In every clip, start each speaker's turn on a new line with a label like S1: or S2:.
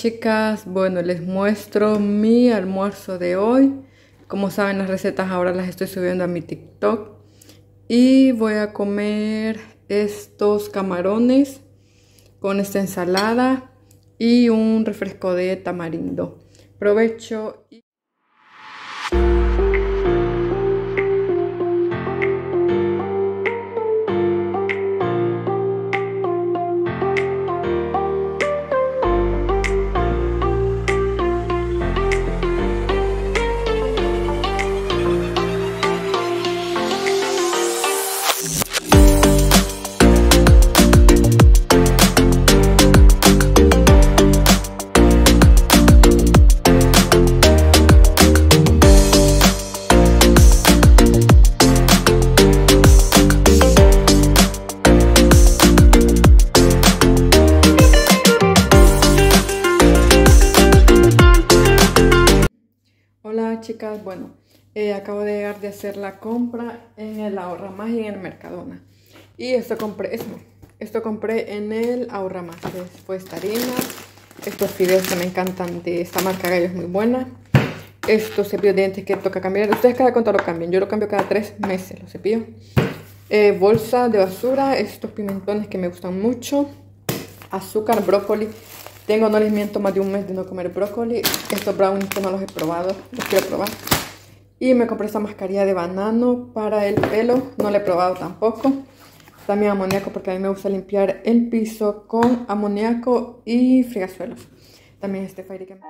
S1: chicas, bueno, les muestro mi almuerzo de hoy. Como saben, las recetas ahora las estoy subiendo a mi TikTok. Y voy a comer estos camarones con esta ensalada y un refresco de tamarindo. Provecho. Hola chicas, bueno, acabo de llegar de hacer la compra en el Ahorra Más y en el Mercadona. Y esto compré en el Ahorra Más, que fue esta harina, estos fideos que me encantan de esta marca Gallo, es muy buena. Estos cepillos de dientes que toca cambiar, ustedes cada cuánto lo cambian, yo lo cambio cada 3 meses, los cepillos. Bolsa de basura, estos pimentones que me gustan mucho, azúcar, brócoli. Tengo, no les miento, más de un mes de no comer brócoli. Estos brownies que no los he probado, los quiero probar. Y me compré esta mascarilla de banano para el pelo, no la he probado tampoco. También amoníaco, porque a mí me gusta limpiar el piso con amoníaco y fregasuelos. También este Fairy que...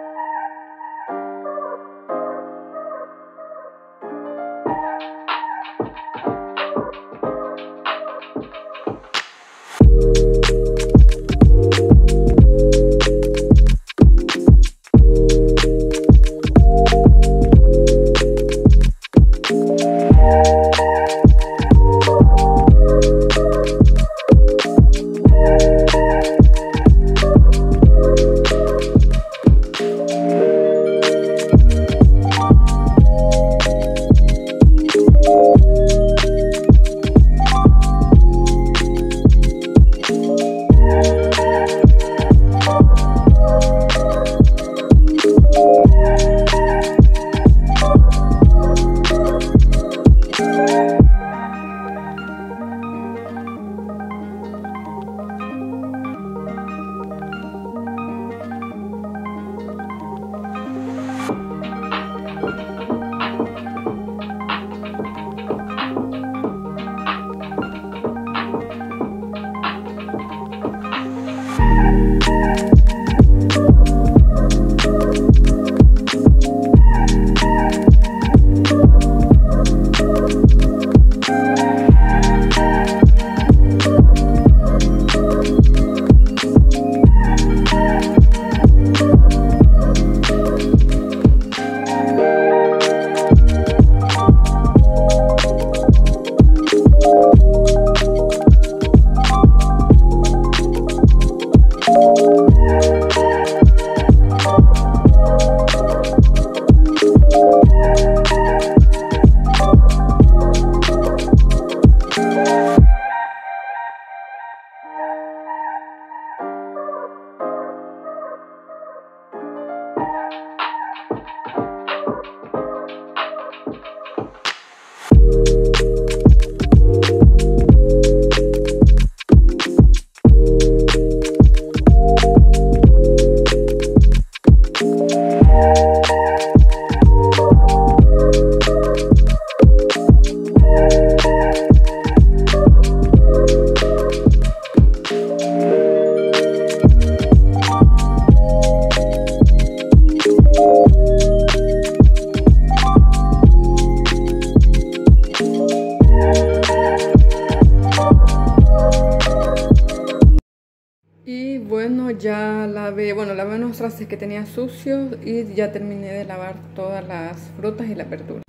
S1: Y bueno, ya lavé unos trastes que tenía sucios y ya terminé de lavar todas las frutas y las verduras.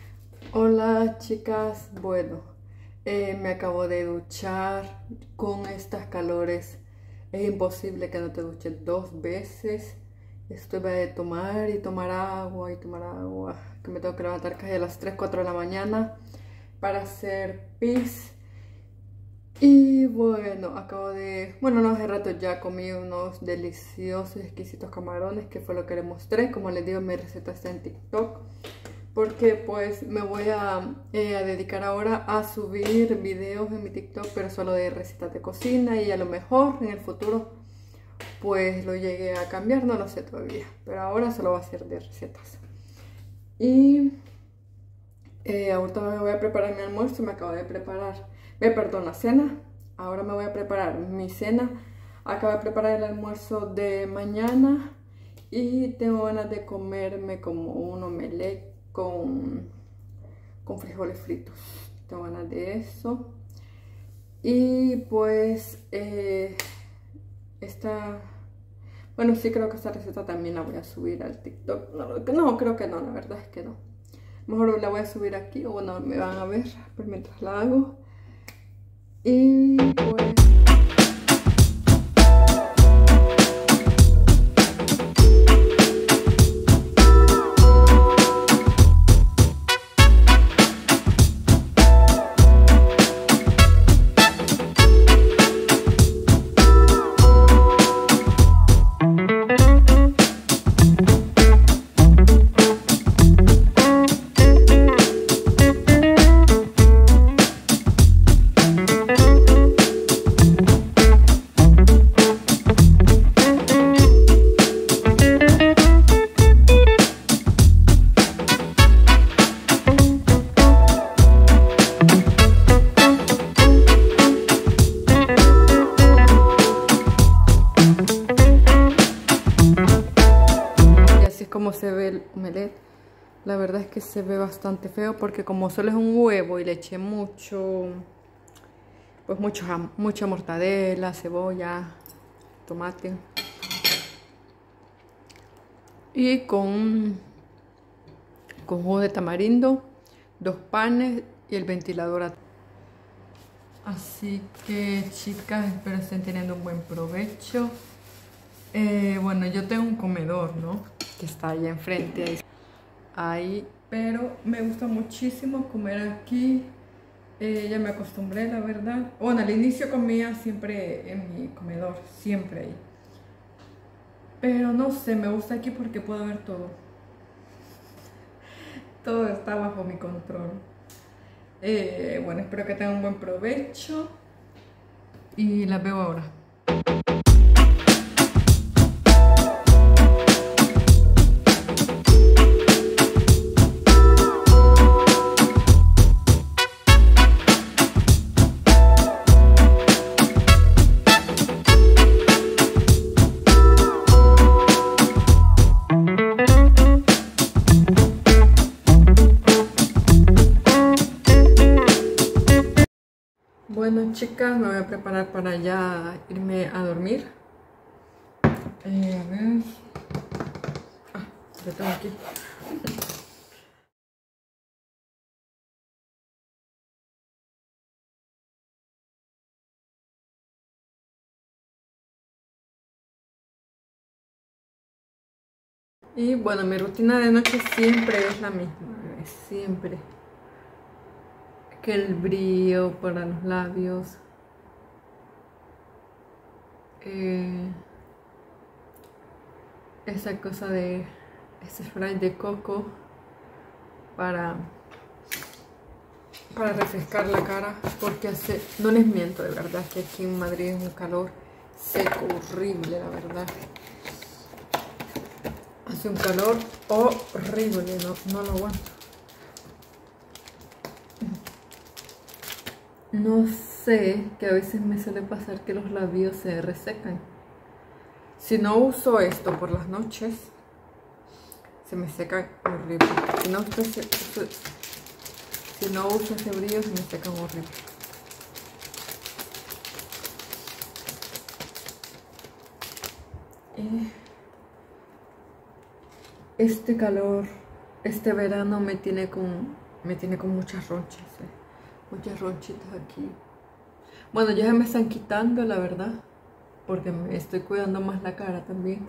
S1: Hola chicas, bueno, me acabo de duchar. Con estas calores es imposible que no te duches 2 veces. Estoy de tomar y tomar agua, que me tengo que levantar casi a las 3, 4 de la mañana para hacer pis. Y bueno, no hace rato ya comí unos deliciosos, exquisitos camarones, que fue lo que les mostré. Como les digo, mi receta está en TikTok, porque pues me voy a dedicar ahora a subir videos en mi TikTok, pero solo de recetas de cocina, y a lo mejor en el futuro pues lo llegué a cambiar, no lo sé todavía, pero ahora solo va a ser de recetas. Y ahorita me voy a preparar mi almuerzo. Me acabo de preparar, perdón, la cena. Ahora me voy a preparar mi cena. Acabo de preparar el almuerzo de mañana y tengo ganas de comerme como un omelette con frijoles fritos. Tengo ganas de eso. Y pues bueno, sí, creo que esta receta también la voy a subir al TikTok. No, creo que no, la verdad es que no. Mejor la voy a subir aquí, o bueno, me van a ver mientras la hago. Y pues... Como se ve el omelette, la verdad es que se ve bastante feo, porque como solo es un huevo y le eché mucha mortadela, cebolla, tomate, y con jugo de tamarindo, 2 panes y el ventilador. Así que, chicas, espero estén teniendo un buen provecho. Bueno, yo tengo un comedor, ¿no?, que está allá enfrente, ahí, pero me gusta muchísimo comer aquí. Ya me acostumbré, la verdad. Bueno, al inicio comía siempre en mi comedor, siempre ahí, pero no sé, me gusta aquí porque puedo ver todo. Todo está bajo mi control. Bueno, espero que tengan un buen provecho y las veo ahora. Bueno, chicas, me voy a preparar para ya irme a dormir. A ver. Lo tengo aquí. Y bueno, mi rutina de noche siempre es la misma, siempre. Que el brillo para los labios, esa cosa de ese spray de coco para refrescar la cara, porque no les miento, de verdad que aquí en Madrid es un calor seco, horrible, la verdad. Hace un calor horrible, no lo aguanto. No sé, que a veces me suele pasar que los labios se resecan. Si no uso esto por las noches, se me secan horrible. Si no uso ese brillo, se me secan horrible. Este calor, este verano me tiene con muchas ronchas, muchas ronchitas aquí. Bueno, ya se me están quitando, la verdad, porque me estoy cuidando más la cara también.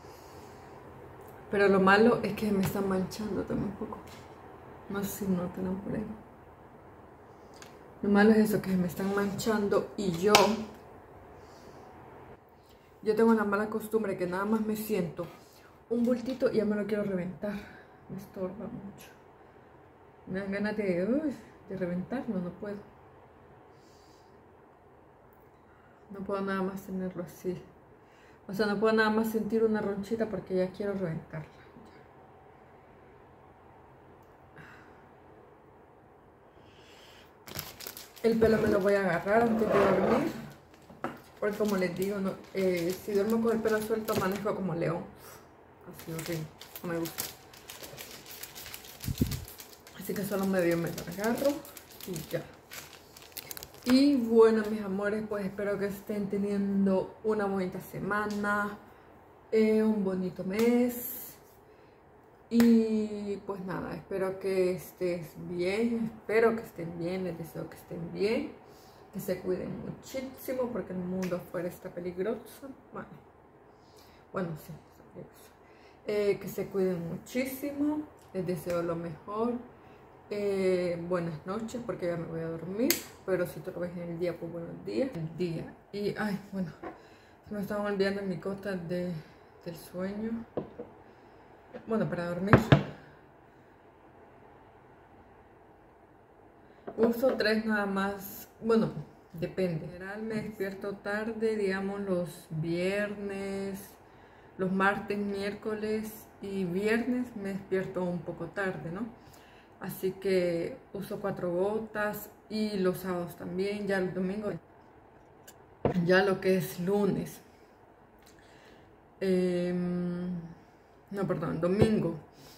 S1: Pero lo malo es que me están manchando también un poco. No sé si notan por ahí. Lo malo es eso, que me están manchando y yo tengo la mala costumbre que nada más me siento un bultito y ya me lo quiero reventar. Me estorba mucho. Me dan ganas de reventarlo, no puedo. No puedo nada más tenerlo así. O sea, no puedo nada más sentir una ronchita porque ya quiero reventarla. El pelo me lo voy a agarrar antes de dormir. Porque como les digo, no, si duermo con el pelo suelto, manejo como león. Así horrible, no me gusta. Así que solo medio me lo agarro y ya. Y bueno, mis amores, pues espero que estén teniendo una bonita semana, un bonito mes. Y pues nada, espero que estés bien, espero que estén bien, les deseo que estén bien, que se cuiden muchísimo porque el mundo afuera está peligroso. Bueno, sí, está peligroso. Que se cuiden muchísimo, les deseo lo mejor. Buenas noches porque ya me voy a dormir, pero si te lo ves en el día, pues buenos días. El día. Y ay, bueno, se me estaban olvidando mis gotas del sueño. Bueno, para dormir. Uso 3 nada más. Bueno, depende. En general me despierto tarde, digamos los viernes, los martes, miércoles y viernes me despierto un poco tarde, ¿no? Así que uso 4 gotas y los sábados también, ya el domingo, ya lo que es lunes. No, perdón, domingo.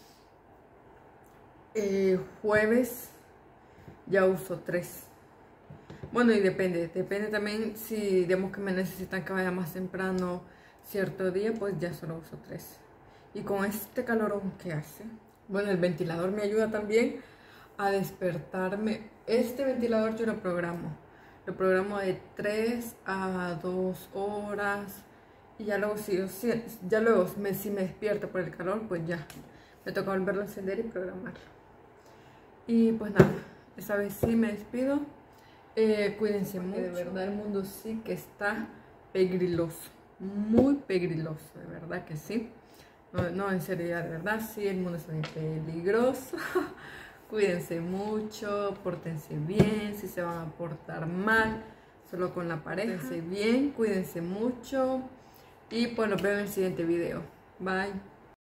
S1: Jueves ya uso 3. Bueno, y depende también si digamos que me necesitan que vaya más temprano cierto día, pues ya solo uso 3. Y con este calorón que hace, bueno, el ventilador me ayuda también a despertarme. Este ventilador yo lo programo de 3 a 2 horas. Y ya luego, si me despierto por el calor, pues ya me toca volverlo a encender y programarlo. Y pues nada, esta vez sí me despido. Cuídense mucho. De verdad el mundo sí que está pegriloso, muy pegriloso, de verdad que sí. No, en serio, ya de verdad sí, el mundo está muy peligroso. Cuídense mucho, pórtense bien, si se van a portar mal, solo con la pareja. Cuídense bien, cuídense mucho y pues nos vemos en el siguiente video. Bye.